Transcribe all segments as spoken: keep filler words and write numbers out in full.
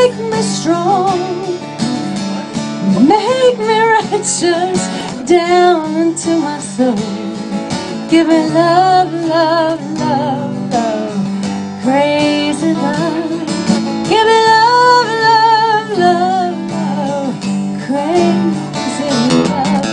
make me strong, make me righteous down into my soul. Give me love, love, love, love, crazy love. Give me love, love, love, love, crazy love.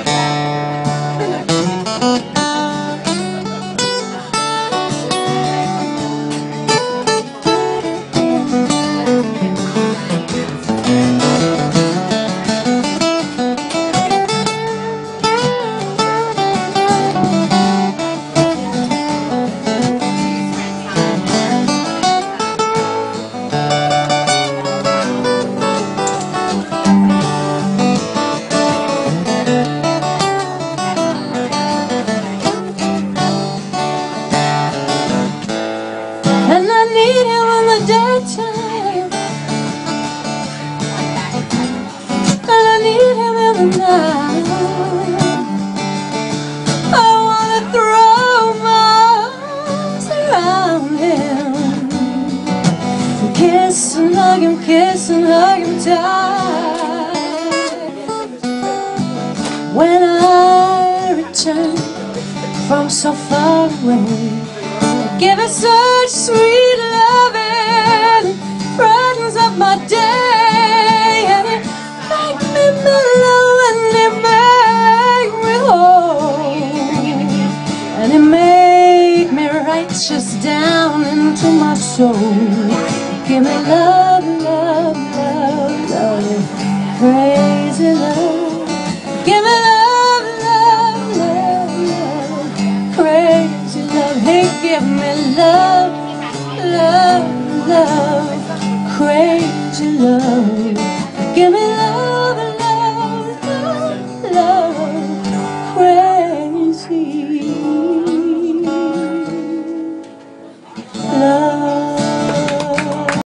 And I need him in the daytime, and I need him in the night. I wanna throw my arms around him, kiss and hug him, kiss and hug him tight. When I return from so far away, give it such sweet loving, brightens up my day, and it make me mellow, and it make me whole, and it make me righteous down into my soul. Give me love, love, love, love, crazy love. Give me love, love, love, love, crazy love. Hey, give me love, love, love, crazy love. Give me love.